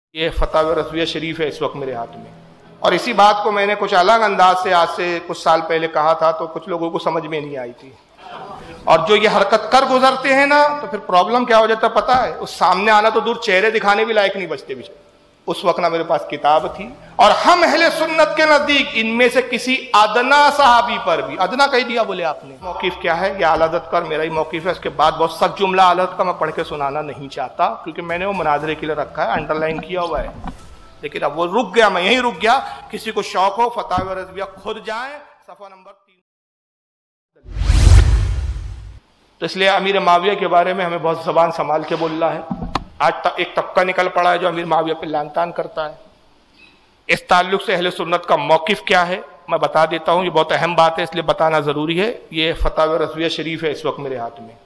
یہ فتاوی رضویہ شریف ہے اس وقت میرے ہاتھ میں، اور اسی بات کو میں نے کچھ الگ انداز سے آج سے کچھ سال پہلے کہا تھا تو کچھ لوگوں کو سمجھ میں نہیں آئی تھی، اور جو یہ حرکت کر گزرتے ہیں نا تو پھر پرابلم کیا ہو جاتا ہے پتہ ہے، اس سامنے آنا تو دور چہرے دکھانے بھی لائق نہیں بچتے بیچارے۔ اس وقت نہ میرے پاس کتاب تھی، اور ہم اہل سنت کے نزدیک ان میں سے کسی ادنا صحابی پر بھی، ادنا کہہ دیا بولے آپ نے، موقف کیا ہے یہ اعلیٰ حضرت کا میرا ہی موقف ہے، اس کے بعد بہت سخت جملہ اعلیٰ حضرت کا میں پڑھ کے سنانا نہیں چاہتا کیونکہ میں نے وہ مناظرے کے لیے رکھا ہے، انڈر لائن کیا ہوا ہے، لیکن اب وہ رک گیا، میں یہیں رک گیا۔ کسی کو شوق ہو فتاوی رضویہ خود جائیں، صفحہ نمبر 3۔ تو اس لیے امیر معاویہ کے بارے میں ہمیں بہت زبان سنبھال کے بولنا ہے۔ آج ایک طبقہ نکل پڑا ہے جو امیر معاویہ پہ لعن طعن کرتا ہے۔ اس تعلق سے اہل سنت کا موقف کیا ہے میں بتا دیتا ہوں، یہ بہت اہم بات ہے اس لیے بتانا ضروری ہے۔ یہ فتاوی رضویہ شریف ہے اس وقت میرے ہاتھ میں،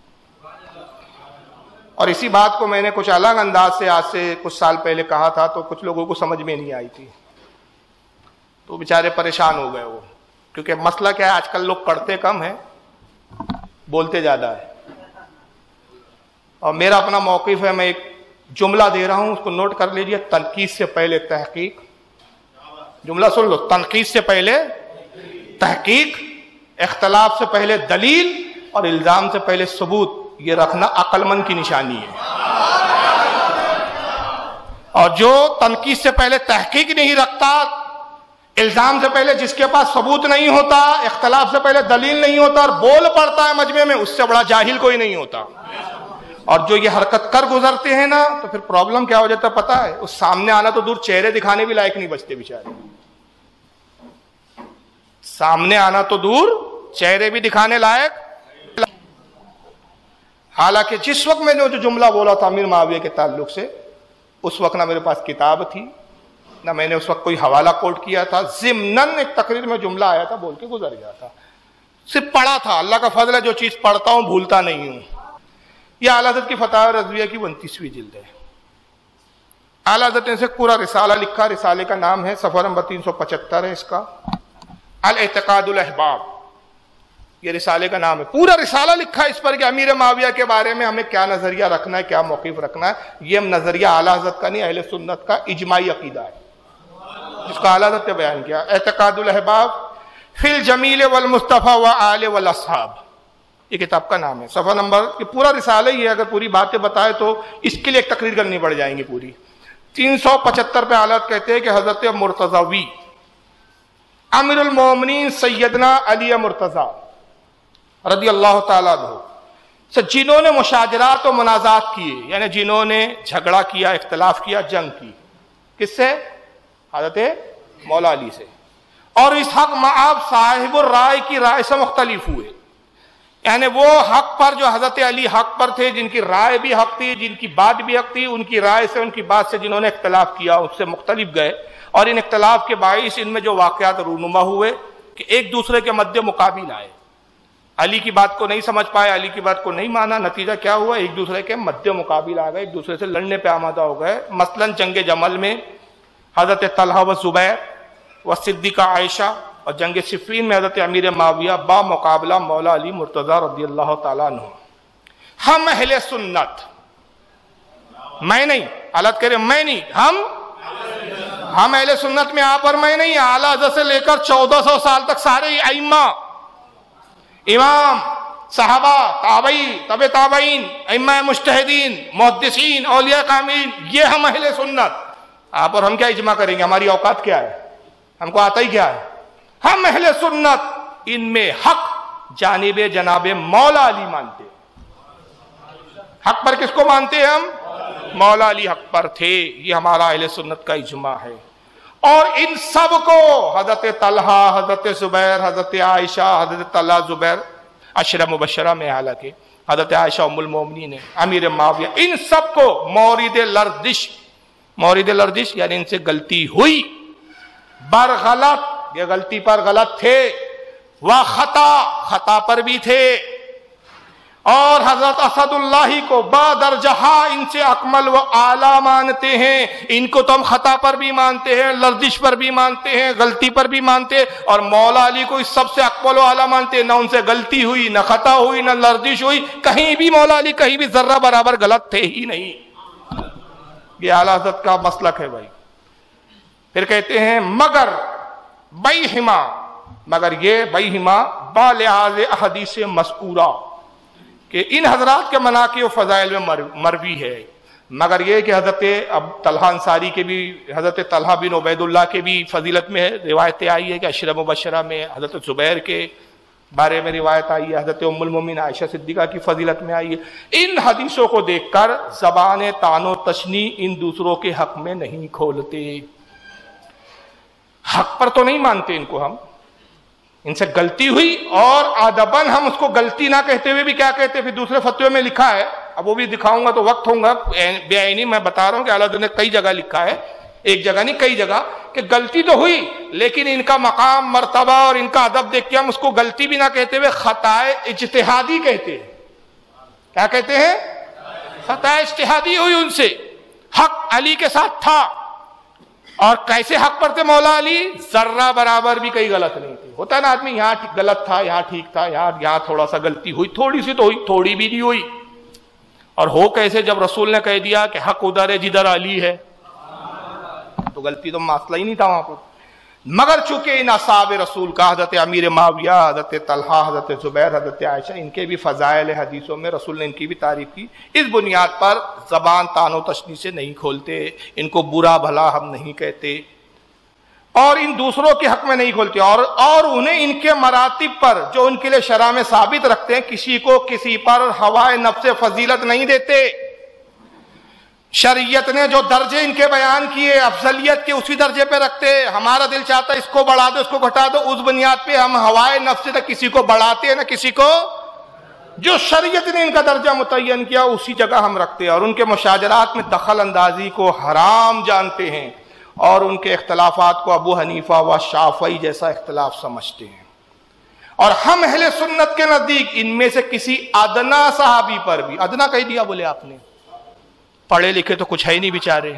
اور اسی بات کو میں نے کچھ الگ انداز سے آج سے کچھ سال پہلے کہا تھا تو کچھ لوگوں کو سمجھ میں نہیں آئی تھی، تو بیچارے پریشان ہو گئے وہ، کیونکہ مسئلہ کیا ہے آج کل لوگ پڑھتے کم ہیں، بولتے زیادہ ہے۔ اور میرا اپنا موقف ہے، میں ایک جملہ دے رہا ہوں اس کو نوٹ کر لیجئے، تنقید سے پہلے تحقیق۔ جملہ سن لو، تنقید سے پہلے تحقیق، اختلاف سے پہلے دلیل، اور الزام سے پہلے ثبوت، یہ رکھنا عقل مند کی نشانی ہے۔ اور جو تنقید سے پہلے تحقیق نہیں رکھتا، الزام سے پہلے جس کے پاس ثبوت نہیں ہوتا، اختلاف سے پہلے دلیل نہیں ہوتا اور بول پڑتا ہے مجمع میں، اس سے بڑا جاہل کوئی نہیں ہوتا۔ اور جو یہ حرکت کر گزرتے ہیں نا تو پھر پرابلم کیا ہو جاتا ہے پتہ ہے، اس سامنے آنا تو دور چہرے دکھانے بھی لائق نہیں بچتے بیچارے، سامنے آنا تو دور چہرے بھی دکھانے لائق۔ حالانکہ جس وقت میں نے جو جملہ بولا تھا امیر معاویہ کے تعلق سے، اس وقت نہ میرے پاس کتاب تھی، نہ میں نے اس وقت کوئی حوالہ کوٹ کیا تھا، ضمناً ایک تقریر میں جملہ آیا تھا، بول کے گزر گیا تھا، صرف پڑھا تھا۔ اللہ کا فضل ہے جو چیز پڑھتا ہوں بھولتا نہیں ہوں۔ یہ اعلیٰ حضرت کی فتاوی رضویہ کی 29ویں جلد ہے۔ اعلیٰ حضرت نے سے پورا رسالہ لکھا، رسالے کا نام ہے، صفحہ نمبر 375 ہے اس کا، الاعتقاد الاحباب، یہ رسالے کا نام ہے۔ پورا رسالہ لکھا ہے اس پر کہ امیر معاویہ کے بارے میں ہمیں کیا نظریہ رکھنا ہے، کیا موقف رکھنا ہے۔ یہ نظریہ اعلیٰ حضرت کا نہیں، اہل سنت کا اجماعی عقیدہ ہے جس کا اعلیٰ حضرت نے بیان کیا۔ اعتقاد الاحباب فی الجمیل والمصطفیٰ وآل والاصحاب، یہ کتاب کا نام ہے۔ صفحہ نمبر، یہ پورا رسالہ ہی ہے، اگر پوری باتیں بتائے تو اس کے لیے ایک تقریر کرنی پڑ جائیں گی پوری۔ 375 پہ حالات کہتے ہیں کہ حضرت مرتضوی امیر المومنین سیدنا علی مرتضی رضی اللہ تعالیٰ عنہ سے جنہوں نے مشاجرات و منازعات کیے، یعنی جنہوں نے جھگڑا کیا، اختلاف کیا، جنگ کی، کس سے؟ حضرت مولا علی سے، اور اس حق معاب صاحب الرائے کی رائے سے مختلف ہوئے، یعنی وہ حق پر جو حضرت علی حق پر تھے، جن کی رائے بھی حق تھی، جن کی بات بھی حق تھی، ان کی رائے سے، ان کی بات سے جنہوں نے اختلاف کیا اس سے مختلف گئے، اور ان اختلاف کے باعث ان میں جو واقعات رونما ہوئے کہ ایک دوسرے کے مد مقابل آئے، علی کی بات کو نہیں سمجھ پائے، علی کی بات کو نہیں مانا، نتیجہ کیا ہوا، ایک دوسرے کے مد مقابل آ گئے، ایک دوسرے سے لڑنے پہ آمادہ ہو گئے۔ مثلا جنگ جمل میں حضرت طلحہ و زبیر و صدیقہ عائشہ، اور جنگ صفین میں حضرت امیر معاویہ با مقابلہ مولا علی مرتضی رضی اللہ تعالیٰ عنہ۔ ہم اہل سنت، میں نہیں، حالت کرے میں نہیں، ہم اہل سنت میں آپ اور میں نہیں، اعلیٰ حضرت سے لے کر 1400 سال تک سارے ائمہ، امام، صحابہ، تابعی، تبع تابعین، ائمہ مجتہدین، محدثین، اولیاء کاملین، یہ ہم اہل سنت۔ آپ اور ہم کیا اجماع کریں گے، ہماری اوقات کیا ہے، ہم کو آتا ہی کیا ہے۔ ہم اہل سنت ان میں حق جانب جناب مولا علی مانتے ہیں۔ حق پر کس کو مانتے ہیں ہم؟ مولا علی حق پر تھے، یہ ہمارا اہل سنت کا اجماع ہے۔ اور ان سب کو حضرت طلحہ، حضرت زبیر، حضرت عائشہ، حضرت طلحہ زبیر عشرہ مبشرہ میں، حالانکہ حضرت عائشہ ام المومنین ہے، امیر معاویہ، ان سب کو مورد لردش یعنی ان سے غلطی ہوئی، برغلط، یہ غلطی پر غلط تھے، خطا پر بھی تھے، اور حضرت اسد اللہ کو بادرجہا ان سے اکمل و اعلیٰ مانتے ہیں۔ ان کو تو ہم خطا پر بھی مانتے ہیں، لرزش پر بھی مانتے ہیں، غلطی پر بھی مانتے ہیں، اور مولا علی کو اس سب سے اکمل و اعلیٰ مانتے ہیں۔ نہ ان سے غلطی ہوئی، نہ خطا ہوئی، نہ لرزش ہوئی، کہیں بھی مولا علی کہیں بھی ذرہ برابر غلط تھے ہی نہیں۔ یہ اعلیٰ حضرت کا مسلک ہے بھائی. پھر کہتے ہیں مگر بیہما، مگر یہ بیہما بالحاظ احادیث مذکورہ، کہ ان حضرات کے مناقب و فضائل میں مروی ہے، مگر یہ کہ حضرت طلحہ انصاری کے بھی، حضرت طلحہ بن عبید اللہ کے بھی فضیلت میں روایتیں آئی ہے کہ عشرہ مبشرہ میں حضرت زبیر کے بارے میں روایت آئی ہے، حضرت ام المومنین عائشہ صدیقہ کی فضیلت میں آئی ہے. ان حدیثوں کو دیکھ کر زبان طعن و تشنیع ان دوسروں کے حق میں نہیں کھولتے. حق پر تو نہیں مانتے ان کو، ہم ان سے غلطی ہوئی اور ادباً ہم اس کو غلطی نہ کہتے ہوئے بھی کیا کہتے، پھر دوسرے فتوے میں لکھا ہے، اب وہ بھی دکھاؤں گا تو وقت ہوگا، بے عینی میں بتا رہا ہوں کہ اعلیٰ حضرت نے کئی جگہ لکھا ہے، ایک جگہ نہیں کئی جگہ، کہ غلطی تو ہوئی لیکن ان کا مقام مرتبہ اور ان کا ادب دیکھ کے ہم اس کو غلطی بھی نہ کہتے ہوئے خطا اجتہادی کہتے ہیں. کیا کہتے ہیں؟ خطا اجتہادی ہوئی ان سے. حق علی کے ساتھ تھا، اور کیسے حق پر تھے مولا علی؟ ذرہ برابر بھی کئی غلط نہیں تھے. ہوتا ہے نا آدمی یہاں غلط تھا، یہاں ٹھیک تھا، یہاں تھوڑا سا غلطی ہوئی، تھوڑی سی تو ہوئی، تھوڑی بھی نہیں ہوئی. اور ہو کیسے جب رسول نے کہہ دیا کہ حق ادھر ہے جدھر علی ہے، تو غلطی تو مسئلہ ہی نہیں تھا وہاں پر. مگر چونکہ ان اصحاب رسول کا، حضرت امیر معاویہ، حضرت طلحہ، حضرت زبیر، حضرت عائشہ، ان کے بھی فضائل حدیثوں میں رسول نے ان کی بھی تعریف کی، اس بنیاد پر زبان طعن و تشنیع سے نہیں کھولتے، ان کو برا بھلا ہم نہیں کہتے اور ان دوسروں کے حق میں نہیں کھولتے، اور انہیں ان کے مراتب پر جو ان کے لیے شرع میں ثابت رکھتے ہیں، کسی کو کسی پر ہوائے نفس فضیلت نہیں دیتے. شریعت نے جو درجے ان کے بیان کیے افضلیت کے اسی درجے پہ رکھتے. ہمارا دل چاہتا ہے اس کو بڑھا دو، اس کو گھٹا دو، اس بنیاد پہ ہم ہوائے نفس سے نہ کسی کو بڑھاتے ہیں نہ کسی کو، جو شریعت نے ان کا درجہ متعین کیا اسی جگہ ہم رکھتے ہیں. اور ان کے مشاجرات میں دخل اندازی کو حرام جانتے ہیں اور ان کے اختلافات کو ابو حنیفہ و شافعی جیسا اختلاف سمجھتے ہیں. اور ہم اہل سنت کے نزدیک ان میں سے کسی ادنا صحابی پر بھی، ادنا کہہ دیا بولے آپ نے، پڑھے لکھے تو کچھ ہے ہی نہیں بیچارے،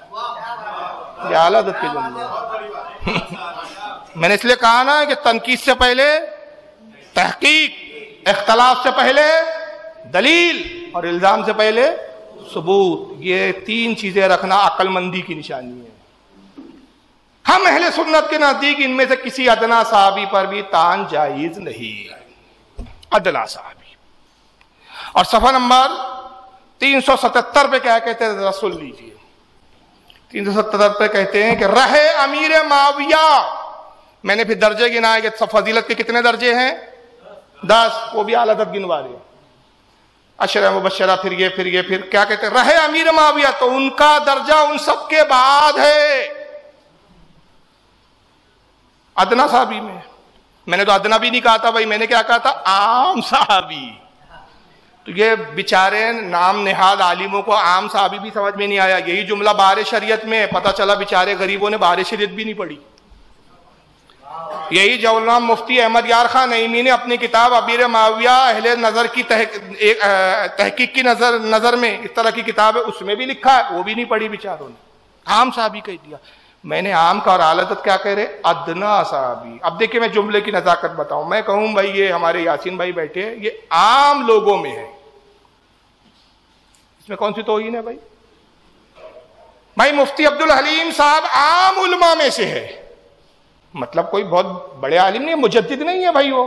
یہ اعلیٰ حضرت کے جملے. میں نے اس لیے کہا نا کہ تنقید سے پہلے تحقیق، اختلاف سے پہلے دلیل اور الزام سے پہلے ثبوت، یہ تین چیزیں رکھنا عقل مندی کی نشانی ہے. ہم اہل سنت کے نزدیک ان میں سے کسی ادنا صحابی پر بھی طعن جائز نہیں، ادنا صحابی. اور صفحہ نمبر 377 پہ کیا کہتے ہیں رسول لیجیے. 377 پہ کہتے ہیں کہ رہے امیر معاویہ، میں نے پھر درجے گنائے کہ فضیلت کے کتنے درجے ہیں؟ 10، وہ بھی اعلیٰ حضرت گنوا رہے ہیں. عشرہ مبشرہ، پھر کیا کہتے ہیں؟ رہے امیر معاویہ، تو ان کا درجہ ان سب کے بعد ہے ادنا صحابی میں. میں نے تو ادنا بھی نہیں کہا تھا بھائی، میں نے کیا کہا تھا؟ عام صحابی. تو یہ بیچارے نام نہاد عالموں کو عام صحابی بھی سمجھ میں نہیں آیا. یہی جملہ بہار شریعت میں پتہ چلا بیچارے غریبوں نے بہار شریعت بھی نہیں پڑھی. یہی جولانا مفتی احمد یار خان نعیمی نے اپنی کتاب امیر معاویہ اہل نظر کی تحقیق کی نظر میں، اس طرح کی کتاب ہے، اس میں بھی لکھا ہے، وہ بھی نہیں پڑھی بیچاروں نے، عام صحابی کہہ دیا. میں نے عام کا اور اعلیٰ حضرت کیا کہہ رہے؟ ادنا صحابی. اب دیکھیں میں جملے کی نزاکت بتاؤں، میں کہوں بھائی یہ ہمارے یاسین بھائی بیٹھے ہیں، یہ عام لوگوں میں ہے، اس میں کون سی توہین ہے بھائی؟ بھائی مفتی عبدالحلیم صاحب عام علماء میں سے ہے، مطلب کوئی بہت بڑے عالم نہیں، مجدد نہیں ہے بھائی، وہ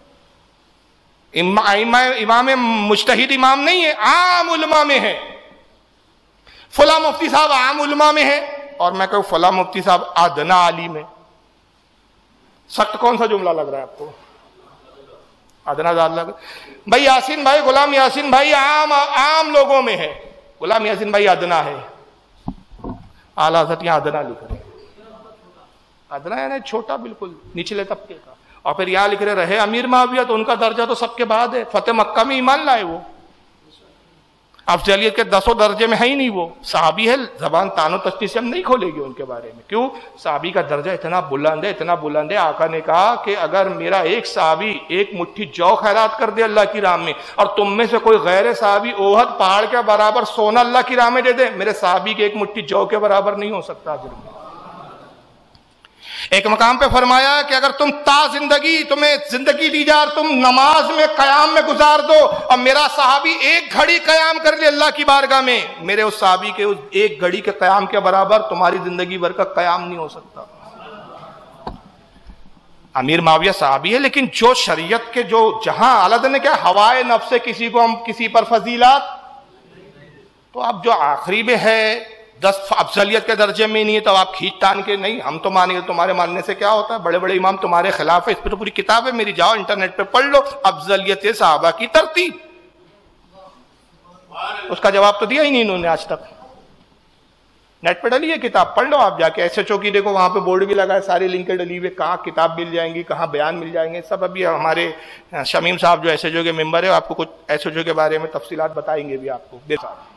امام مجتہد امام نہیں ہے، عام علماء میں ہے. فلاں مفتی صاحب عام علماء میں ہے، اور میں کہوں فلاں مفتی صاحب ادنا عالم ہے. سخت کون سا جملہ لگ رہا ہے آپ کو؟ ادنا زیادہ لگ. بھائی یاسین بھائی، غلام یاسین بھائی عام لوگوں میں ہے، غلام یاسین بھائی ادنا ہے. اعلیٰ حضرت یہاں ادنا لکھ رہے ہیں، ادنا یعنی چھوٹا، بالکل نچلے طبقے کا. اور پھر یہاں لکھ رہے امیر معاویہ، تو ان کا درجہ تو سب کے بعد ہے. فتح مکہ میں ایمان لائے، وہ افضلیت کے 10 درجے میں ہے ہی نہیں، وہ صحابی ہے. زبان طعن و تشنیع سے ہم نہیں کھولے گے ان کے بارے میں. کیوں؟ صحابی کا درجہ اتنا بلند ہے، اتنا بلند ہے. آقا نے کہا کہ اگر میرا ایک صحابی ایک مٹھی جو خیرات کر دے اللہ کی راہ میں، اور تم میں سے کوئی غیر صحابی اوہد پہاڑ کے برابر سونا اللہ کی راہ میں دے دے، میرے صحابی کے ایک مٹھی جو کے برابر نہیں ہو سکتا اجر میں. ایک مقام پہ فرمایا کہ اگر تم زندگی تمہیں زندگی دی جائے اور تم نماز میں قیام میں گزار دو، اور میرا صحابی ایک گھڑی قیام کر لے اللہ کی بارگاہ میں، میرے اس صحابی کے اس ایک گھڑی کے قیام کے برابر تمہاری زندگی بھر کا قیام نہیں ہو سکتا۔ امیر معاویہ صحابی ہے، لیکن جو شریعت کے جو جہاں اللہ نے کیا ہوائے نفس سے کسی کو ہم کسی پر فضیلات، تو اب جو آخری میں ہے 10 افضلیت کے درجے میں نہیں ہے تو آپ کھینچ تان کے نہیں ہم تو مانیں گے، تمہارے ماننے سے کیا ہوتا ہے، بڑے بڑے امام تمہارے خلاف ہے، اس پہ تو پوری کتاب ہے میری، جاؤ انٹرنیٹ پہ پڑھ لو افضلیت صحابہ کی ترتیب، اس کا جواب تو دیا ہی نہیں انہوں نے آج تک۔ نیٹ پہ ڈلی ہے کتاب، پڑھ لو آپ جا کے، ایس ایچ او کی دیکھو وہاں پہ بورڈ بھی لگا ہے، ساری لنکیں ڈلی ہوئی، کہاں کتاب مل جائیں گی، کہاں بیان مل جائیں گے، سب ابھی ہمارے شمیم صاحب جو ایس ایچ او کے ممبر ہے آپ کو کچھ ایس ایچ او کے بارے میں تفصیلات بتائیں گے بھی آپ کو بے صاحب۔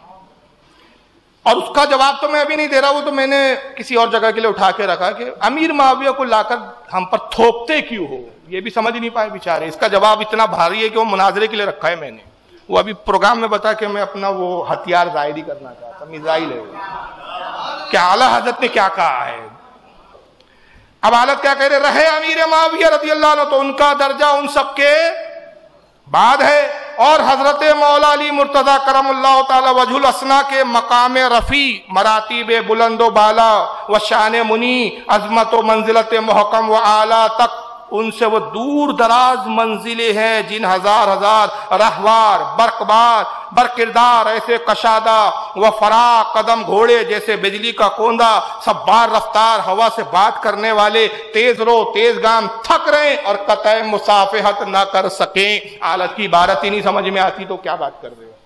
اور اس کا جواب تو میں ابھی نہیں دے رہا، وہ تو میں نے کسی اور جگہ کے لیے اٹھا کے رکھا کہ امیر معاویہ کو لا کر ہم پر تھوپتے کیوں ہو، یہ بھی سمجھ نہیں پائے بیچارے، اس کا جواب اتنا بھاری ہے کہ وہ مناظرے کے لیے رکھا ہے میں نے، وہ ابھی پروگرام میں بتا کہ میں اپنا وہ ہتھیار ظاہر ہی کرنا چاہتا، میزائل ہے کہ اعلیٰ حضرت نے کیا کہا ہے۔ اب حالت کیا کہہ رہے، رہے امیر معاویہ رضی اللہ عنہ تو ان کا درجہ ان سب کے بعد ہے، اور حضرت مولا علی مرتضی کرم اللہ تعالی وجہ الاسنا کے مقام رفیع، مراتب بلند و بالا و شان منی، عظمت و منزلت محکم و اعلیٰ تک ان سے وہ دور دراز منزلیں ہیں جن ہزار رہوار برقبار برکردار ایسے کشادہ و فرا قدم گھوڑے جیسے بجلی کا کوندا، سب بار رفتار ہوا سے بات کرنے والے، تیز رو تیز گام تھک رہے اور قطع مصافحت نہ کر سکیں۔ حالت کی عبارت ہی نہیں سمجھ میں آتی تو کیا بات کر رہے ہو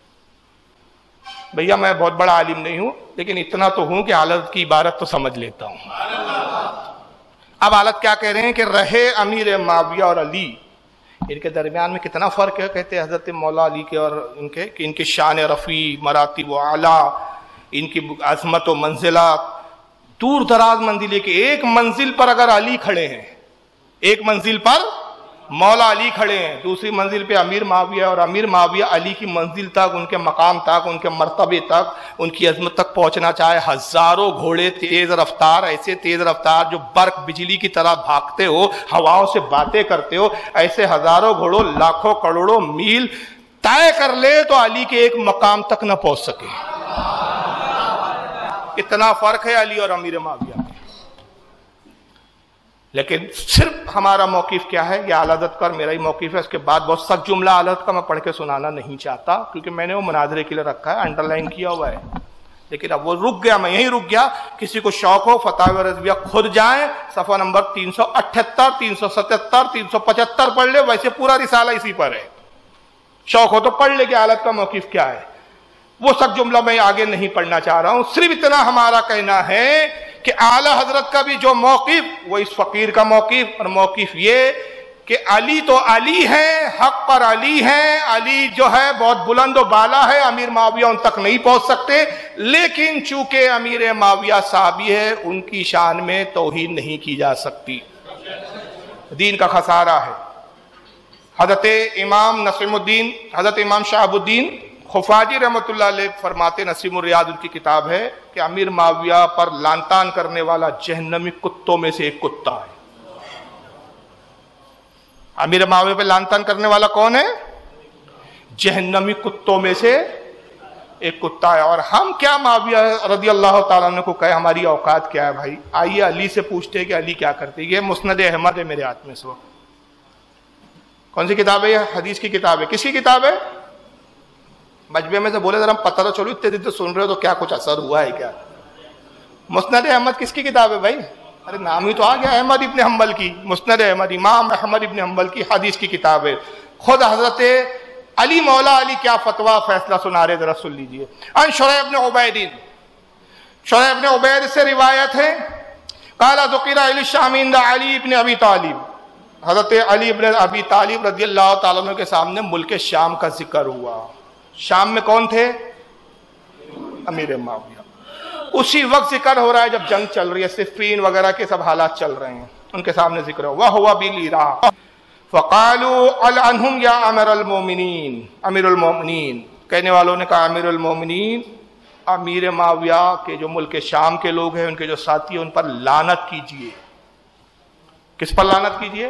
بھیا، میں بہت بڑا عالم نہیں ہوں لیکن اتنا تو ہوں کہ حالت کی عبارت تو سمجھ لیتا ہوں۔ اب حالت کیا کہہ رہے ہیں کہ رہے امیر معاویہ اور علی، ان کے درمیان میں کتنا فرق ہے، کہتے ہیں حضرت مولا علی کے اور ان کے کہ ان کی شان رفیع، مراتب و اعلیٰ، ان کی عظمت و منزلات دور دراز منزل ہے کہ ایک منزل پر اگر علی کھڑے ہیں، ایک منزل پر مولا علی کھڑے ہیں، دوسری منزل پہ امیر معاویہ، اور امیر معاویہ علی کی منزل تک، ان کے مقام تک، ان کے مرتبے تک، ان کی عظمت تک پہنچنا چاہے ہزاروں گھوڑے تیز رفتار، ایسے تیز رفتار جو برق بجلی کی طرح بھاگتے ہو، ہواؤں سے باتیں کرتے ہو، ایسے ہزاروں گھوڑوں لاکھوں کروڑوں میل طے کر لے تو علی کے ایک مقام تک نہ پہنچ سکے۔ اتنا فرق ہے علی اور امیر معاویہ میں۔ لیکن صرف ہمارا موقف کیا ہے، یہ اعلیٰ حضرت کا میرا ہی موقف ہے، اس کے بعد بہت سخت جملہ اعلیٰ حضرت کا میں پڑھ کے سنانا نہیں چاہتا کیونکہ میں نے وہ مناظرے کے لیے رکھا ہے، انڈر لائن کیا ہوا ہے، لیکن اب وہ رک گیا، میں یہیں رک گیا۔ کسی کو شوق ہو فتاوی رضویہ خود جائیں، صفحہ نمبر 378 377 375 پڑھ لے، ویسے پورا رسالہ اسی پر ہے، شوق ہو تو پڑھ لے کہ حالت کا موقف کیا ہے۔ وہ سخت جملہ میں آگے نہیں پڑھنا چاہ رہا ہوں، صرف اتنا ہمارا کہنا ہے کہ اعلیٰ حضرت کا بھی جو موقف وہ اس فقیر کا موقف، اور موقف یہ کہ علی تو علی ہیں، حق پر علی ہیں، علی جو ہے بہت بلند و بالا ہے، امیر معاویہ ان تک نہیں پہنچ سکتے، لیکن چونکہ امیر معاویہ صحابی ہے ان کی شان میں توہین نہیں کی جا سکتی، دین کا خسارہ ہے۔ حضرت امام نسیم الدین، حضرت امام شہاب الدین خفاجی رحمۃ اللہ علیہ فرماتے، نسیم الریاض ان کی کتاب ہے، کہ امیر معاویہ پر لعن طعن کرنے والا جہنمی کتوں میں سے ایک کتا ہے۔ امیر معاویہ پہ لعن طعن کرنے والا کون ہے؟ جہنمی کتوں میں سے ایک کتا ہے۔ اور ہم کیا معاویہ رضی اللہ تعالیٰ عنہ کو کہے، ہماری اوقات کیا ہے بھائی؟ آئیے علی سے پوچھتے کہ علی کیا کرتے۔ یہ مسند احمد ہے میرے ہاتھ میں اس وقت۔ کون سی کتاب ہے یہ؟ حدیث کی کتاب ہے۔ کس کی کتاب ہے؟ مجمع میں سے بولے ذرا پتہ تو چلو، اتنے دن سے سن رہے ہو تو کیا کچھ اثر ہوا ہے کیا؟ مسند احمد کس کی کتاب ہے بھائی؟ ارے نام ہی تو آ گیا، احمد ابن حنبل کی، مسند احمد امام احمد ابن حنبل کی حدیث کی کتاب ہے۔ خود حضرت علی مولا علی کیا فتویٰ فیصلہ سنا رہے، ذرا سن لیجئے۔ ان شریح ابن عبید، شریح ابن عبید سے روایت ہے، قال ذکر علی الشامی عند علی ابن ابی طالب، حضرت علی ابن ابی طالب رضی اللہ تعالیٰ عنہ کے سامنے ملک شام کا ذکر ہوا۔ شام میں کون تھے؟ امیر معاویہ۔ اسی وقت ذکر ہو رہا ہے جب جنگ چل رہی ہے، صفین وغیرہ کے سب حالات چل رہے ہیں، ان کے سامنے ذکر ہو وَهُوَ بِالْعِرَاقِ فَقَالُوا الْعَنْهُمْ يَا أَمِيرَ الْمُؤْمِنِينَ، امیر المومنین، کہنے والوں نے کہا امیر المومنین، امیر معاویہ کے جو ملک شام کے لوگ ہیں، ان کے جو ساتھی ہیں، ان پر لعنت کیجئے۔ کس پر لعنت کیجئے؟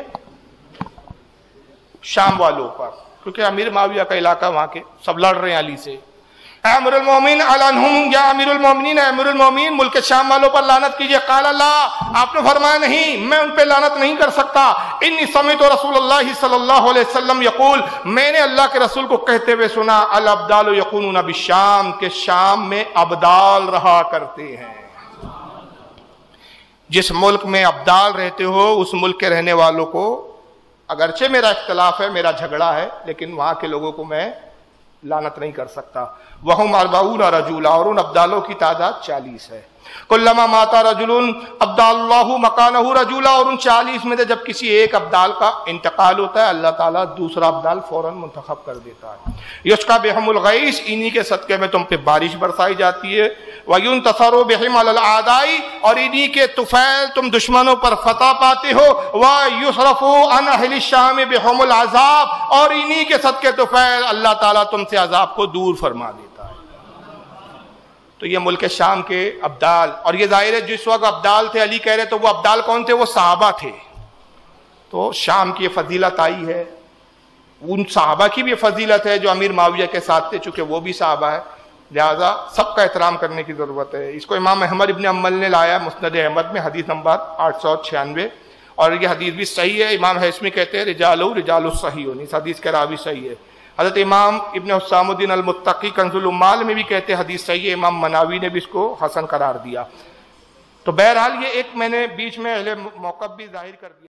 شام والوں پر، کیونکہ امیر معاویہ کا علاقہ وہاں کے سب لڑ رہے ہیں علی سے. اے امیر المومنین عنہم، یا امیر المومنین، اے امیر المومنین ملک شام والوں پر لعنت کیجئے. قال اللہ، آپ نے فرمایا نہیں، میں ان پہ لعنت نہیں کر سکتا. انی سمعت رسول اللہ صلی اللہ علیہ وسلم یقول، میں نے اللہ کے رسول کو کہتے ہوئے سنا، الابدال یکونون بالشام، کہ شام میں ابدال رہا کرتے ہیں. جس ملک میں ابدال رہتے ہو اس ملک کے رہنے والوں کو، اگرچہ میرا اختلاف ہے، میرا جھگڑا ہے، لیکن وہاں کے لوگوں کو میں لعنت نہیں کر سکتا. وہم 40 رجولا، اور ان ابدالوں کی تعداد 40 ہے. کلما ماتا رجل ابدال اللہ مکانہ رجولا، اور ان 40 میں سے جب کسی ایک ابدال کا انتقال ہوتا ہے اللہ تعالیٰ دوسرا ابدال فوراً منتخب کر دیتا ہے. یسقى بهم الغیث، انہی کے صدقے میں تم پہ بارش برسائی جاتی ہے. وَيُنْتَصَرُ بِهِمْ عَلَى الْأَعْدَاءِ، اور انہی کے طفیل تم دشمنوں پر فتح پاتے ہو. وَيُصْرَفُ عَنْ أَهْلِ الشَّامِ بِهِمُ الْعَذَابِ، اور انہی کے صدقے طفیل اللہ تعالیٰ تم سے عذاب کو دور فرما دیتا ہے. تو یہ ملک شام کے ابدال، اور یہ ظاہر ہے جس وقت ابدال تھے علی کہہ رہے تو وہ ابدال کون تھے؟ وہ صحابہ تھے. تو شام کی فضیلت آئی ہے، ان صحابہ کی بھی فضیلت ہے جو امیر معاویہ کے ساتھ تھے، چونکہ وہ بھی صحابہ ہے، لہذا سب کا احترام کرنے کی ضرورت ہے. اس کو امام احمد ابن حنبل نے لایا مسند احمد میں، حدیث نمبر 896، اور یہ حدیث بھی صحیح ہے. امام حیثمی کہتے ہیں رجال الصحیح، اس حدیث کے راوی صحیح ہے. حضرت امام ابن حسام الدین المتقی کنز العمال میں بھی کہتے ہیں حدیث صحیح ہے. امام مناوی نے بھی اس کو حسن قرار دیا. تو بہرحال یہ ایک میں نے بیچ میں اہل موقف بھی ظاہر کر دیا.